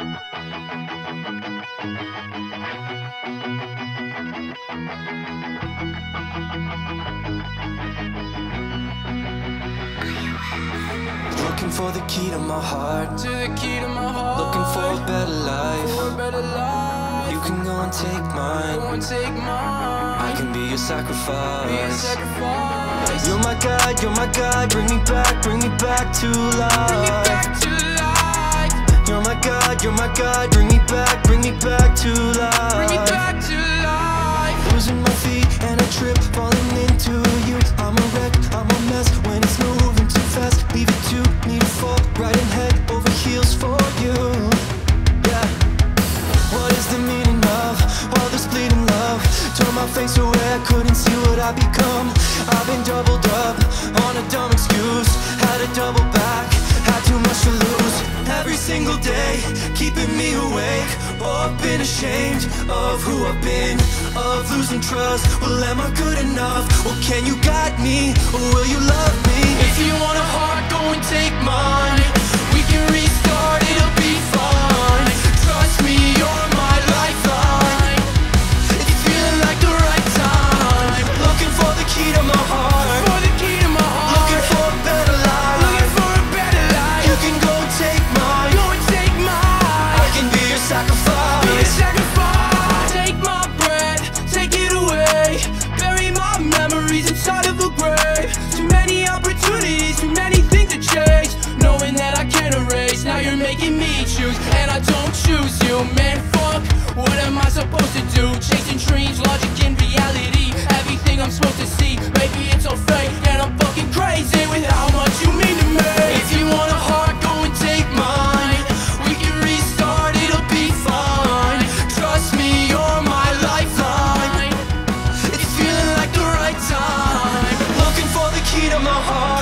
Looking for the key to my heart, To the key to my heart. looking for a better life. For a better life. You can go and take mine, Go and take mine. I can be your sacrifice. Be a sacrifice. You're my guide, you're my guide. Bring me back to Bring me life. back to life. You're my guide, you're my guide. Bring me back to Bring me life. back to life. Losing my feet and I trip, falling into you. I'm a wreck, I'm a mess when it's moving too fast. Leave it to me to fall right in head over heels for you. Yeah. What is the meaning of all this bleeding love? Turned my face away, I couldn't see what I become. I've been doubled up on a dumb excuse. Had to double back, had too much to lose. Every single day, keeping me awake. Oh, I've been ashamed of who I've been, of losing trust. Well, am I good enough? Well, can you guide me? Or will you love me? If you want a heart, go and take mine. We can restart, it'll be fine. Trust me, you're my lifeline. It's feeling like the right time. Looking for the key to my heart, For the key to my heart. looking for a better Looking life. for a better life. You can go and take mine, Go and take mine. I can be your Be a sacrifice. sacrifice. Take my breath, take it away. Bury my memories inside of a grave. Too many opportunities, too many things to chase. Knowing that I can't erase. Now you're making me choose, and I don't choose you. Man, fuck, what am I supposed to do? Chasing dreams, logic and reality. Everything I'm supposed to see. Maybe it's all fake, and I'm fucking crazy with how much you mean to me. If you want a heart, go and take mine. We can restart, it'll be fine. Trust me, you're my lifeline. It's feeling like the right time. Looking for the key to my heart,